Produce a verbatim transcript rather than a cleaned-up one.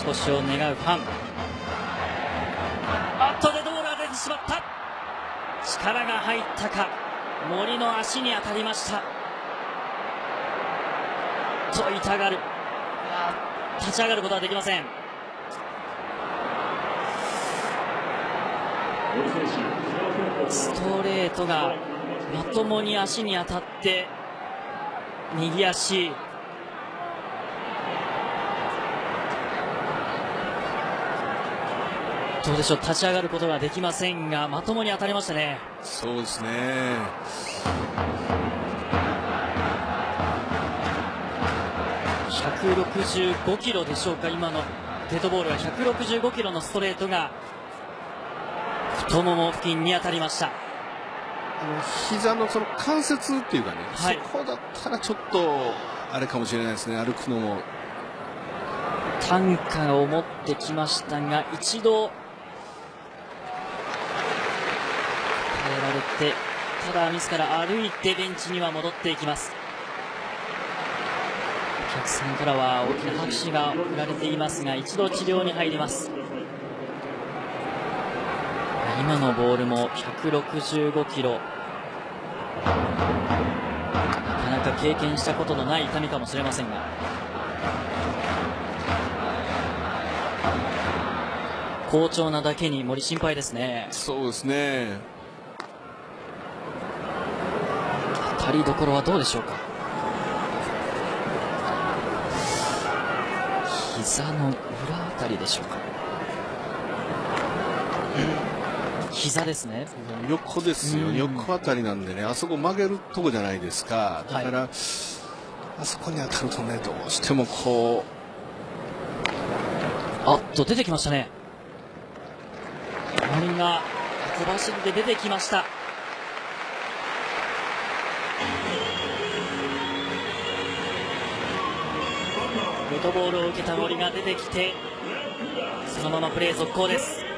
越しを願うファン。あっとデッドボールが出てしまった。力が入ったか、森の足に当たりました。と痛がる。立ち上がることはできません。ストレートがまともに足に当たって右足。どうでしょう、立ち上がることができませんが、まともに当たりましたね。 そうですね。 ひゃくろくじゅうごキロでしょうか。今のデッドボールはひゃくろくじゅうごキロのストレートが太もも付近に当たりました。 あの膝のその関節っていうかね、はい、そこだったらちょっとあれかもしれないですね。歩くのも担架を持ってきましたが、一度耐えられて、ただ自ら歩いてベンチには戻っていきます。お客さんからは大きな拍手が送られていますが、一度治療に入ります。今のボールもひゃくろくじゅうごキロ、なかなか経験したことのない痛みかもしれませんが、好調なだけに森心配ですね。 そうですね。 当たりどころはどうでしょうか。膝の裏あたりでしょうか。膝ですね。 横ですよ、横あたりなんでね、あそこ曲げるとこじゃないですか。だから、はい、あそこに当たるとね、どうしてもこう、あっと出てきましたね。森が小走りで出てきました。デッドボールを受けた森が出てきて、そのままプレー続行です。